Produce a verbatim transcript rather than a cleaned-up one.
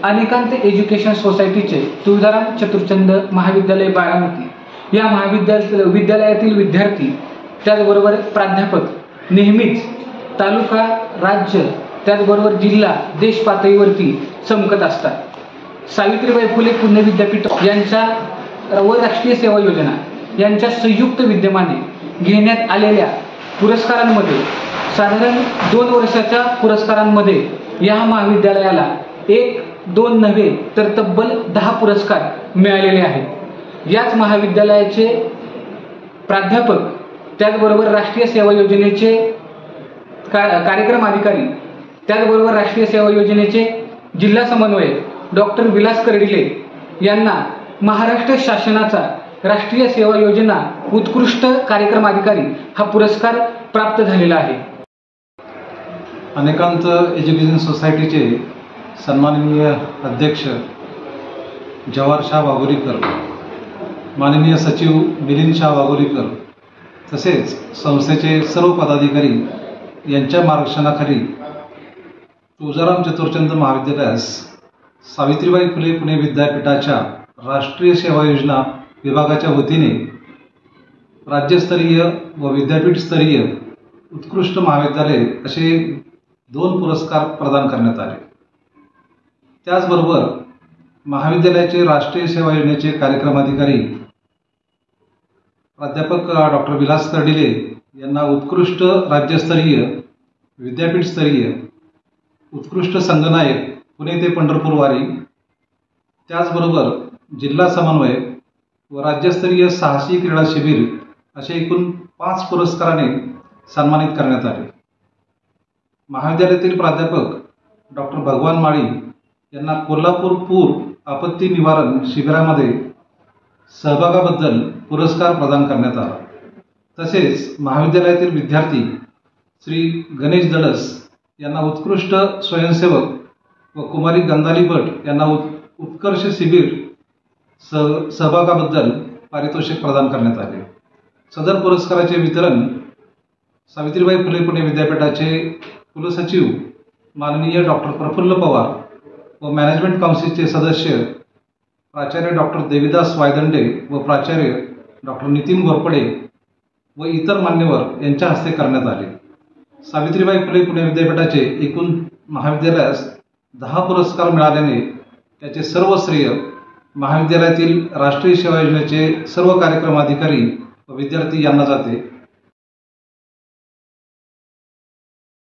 अनेकांत education सोसायटीचे तुळजाराम चतुरचंद महाविद्यालय बारामती या महाविद्यालय विद्यालयातील विद्यार्थी त्याचबरोबर प्राध्यापक नेहमीच तालुका, राज्य, त्याचबरोबर जिल्हा, देश पातळीवरती चमकत असतात। सावित्रीबाई फुले पुणे विद्यापीठ यांच्या व राष्ट्रीय सेवा योजना यांच्या संयुक्त विद्यमाने घेण्यात आलेल्या पुरस्कारांमध्ये साधारण दोन वर्षाच्या पुरस्कारांमध्ये या महाविद्यालयाला एक दोन नव्हे तर तब्बल दहा पुरस्कार मिळालेले आहेत। याच महाविद्यालयाचे प्राध्यापक त्याचबरोबर राष्ट्रीय सेवा योजनेचे कार्यक्रम अधिकारी त्याचबरोबर राष्ट्रीय सेवा योजनेचे जिल्हा समन्वयक डॉक्टर विलास कर्डिले यांना महाराष्ट्र शासनाचा राष्ट्रीय सेवा योजना उत्कृष्ट कार्यक्रम अधिकारी हा पुरस्कार प्राप्त झालेला आहे। अनेकांत एज्युकेशन सोसायटीचे सन्माननीय अध्यक्ष जवाहर शाह वाघोलीकर, माननीय सचिव मिलिंद शाह वाघोलीकर तसेच संस्थेचे सर्व पदाधिकारी यांच्या मार्गदर्शनाखाली तुळजाराम चतुरचंद महाविद्यालयास सावित्रीबाई फुले पुणे विद्यापीठाच्या राष्ट्रीय सेवा योजना विभागाच्या वतीने राज्यस्तरीय व विद्यापीठस्तरीय उत्कृष्ट महाविद्यालय असे दोन पुरस्कार प्रदान करण्यात आले। त्याचबरोबर महाविद्यालयाचे राष्ट्रीय सेवा योजनेचे कार्यक्रम अधिकारी प्राध्यापक डॉक्टर विलास कर्डिले यांना उत्कृष्ट राज्यस्तरीय, विद्यापीठस्तरीय, उत्कृष्ट संघनायक पुणे ते पंढरपूर वारी, त्याचबरोबर जिल्हा समन्वयक व राज्यस्तरीय साहसी क्रीडा शिबिर असे एकूण पाच पुरस्काराने सन्मानित करण्यात आले। महाविद्यालयातील प्राध्यापक डॉक्टर भगवान माळी यांना कोल्हापूर पूर आपत्ती निवारण शिबिरामध्ये सहभागाबद्दल पुरस्कार प्रदान करण्यात आला। तसेच महाविद्यालयातील विद्यार्थी श्री गणेश दडस यांना उत्कृष्ट स्वयंसेवक व कुमारी गंधाली भट यांना उत्कर्ष शिबिर सह सहभागाबद्दल पारितोषिक प्रदान करण्यात आले। सदर पुरस्काराचे वितरण सावित्रीबाई फुले पुणे विद्यापीठाचे कुलसचिव माननीय डॉक्टर प्रफुल्ल पवार व मॅनेजमेंट काउन्सिलचे सदस्य प्राचार्य डॉक्टर देविदास वायदंडे व प्राचार्य डॉक्टर नितीन घोरपडे व इतर मान्यवर यांच्या हस्ते करण्यात आले। सावित्रीबाई फुले पुणे विद्यापीठाचे एकूण महाविद्यालयास दहा पुरस्कार मिळाल्याने त्याचे सर्व श्रेय महाविद्यालयातील राष्ट्रीय सेवा योजनेचे सर्व कार्यक्रम अधिकारी व विद्यार्थी यांना जाते।